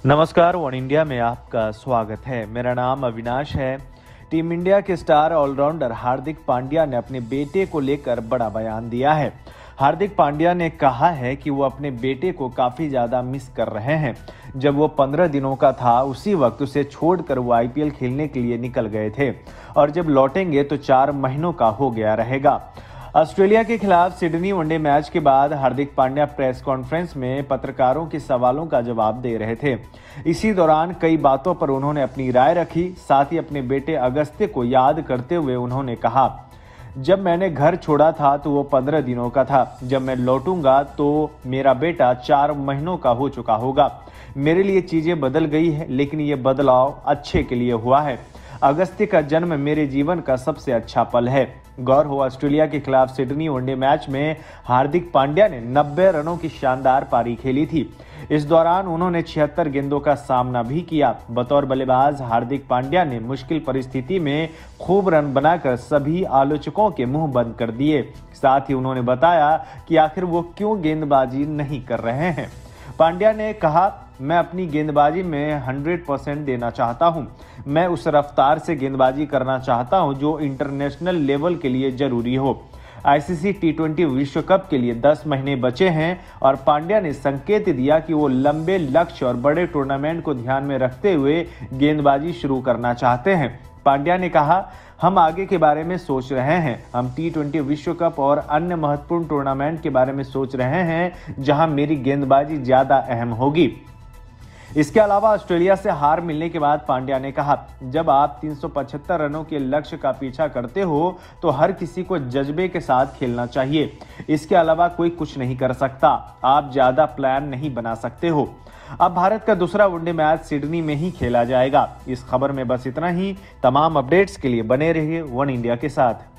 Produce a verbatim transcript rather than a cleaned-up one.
नमस्कार, one India में आपका स्वागत है। मेरा नाम अविनाश है। टीम इंडिया के स्टार ऑलराउंडर हार्दिक पांड्या ने अपने बेटे को लेकर बड़ा बयान दिया है। हार्दिक पांड्या ने कहा है कि वो अपने बेटे को काफी ज्यादा मिस कर रहे हैं। जब वो पंद्रह दिनों का था उसी वक्त उसे छोड़कर वो आईपीएल खेलने के लिए निकल गए थे और जब लौटेंगे तो चार महीनों का हो गया रहेगा। ऑस्ट्रेलिया के खिलाफ सिडनी वनडे मैच के बाद हार्दिक पांड्या प्रेस कॉन्फ्रेंस में पत्रकारों के सवालों का जवाब दे रहे थे। इसी दौरान कई बातों पर उन्होंने अपनी राय रखी। साथ ही अपने बेटे अगस्त्य को याद करते हुए उन्होंने कहा, जब मैंने घर छोड़ा था तो वो पंद्रह दिनों का था। जब मैं लौटूंगा तो मेरा बेटा चार महीनों का हो चुका होगा। मेरे लिए चीजें बदल गई है, लेकिन ये बदलाव अच्छे के लिए हुआ है। अगस्त्य का जन्म मेरे जीवन का सबसे अच्छा पल है। गौर हो, ऑस्ट्रेलिया के खिलाफ सिडनी वनडे मैच में हार्दिक पांड्या ने नब्बे रनों की शानदार पारी खेली थी। इस दौरान उन्होंने छिहत्तर गेंदों का सामना भी किया। बतौर बल्लेबाज हार्दिक पांड्या ने मुश्किल परिस्थिति में खूब रन बनाकर सभी आलोचकों के मुंह बंद कर दिए। साथ ही उन्होंने बताया कि आखिर वो क्यों गेंदबाजी नहीं कर रहे हैं। पांड्या ने कहा, मैं अपनी गेंदबाजी में सौ परसेंट देना चाहता हूं। मैं उस रफ्तार से गेंदबाजी करना चाहता हूं जो इंटरनेशनल लेवल के लिए जरूरी हो। आईसीसी टी ट्वेंटी विश्व कप के लिए दस महीने बचे हैं और पांड्या ने संकेत दिया कि वो लंबे लक्ष्य और बड़े टूर्नामेंट को ध्यान में रखते हुए गेंदबाजी शुरू करना चाहते हैं। पांड्या ने कहा, हम आगे के बारे में सोच रहे हैं। हम टी ट्वेंटी विश्व कप और अन्य महत्वपूर्ण टूर्नामेंट के बारे में सोच रहे हैं जहां मेरी गेंदबाजी ज्यादा अहम होगी। इसके अलावा ऑस्ट्रेलिया से हार मिलने के बाद पांड्या ने कहा, जब आप तीन सौ पचहत्तर रनों के लक्ष्य का पीछा करते हो तो हर किसी को जज्बे के साथ खेलना चाहिए। इसके अलावा कोई कुछ नहीं कर सकता। आप ज्यादा प्लान नहीं बना सकते हो। अब भारत का दूसरा वनडे मैच सिडनी में ही खेला जाएगा। इस खबर में बस इतना ही। तमाम अपडेट्स के लिए बने रहिए वन इंडिया के साथ।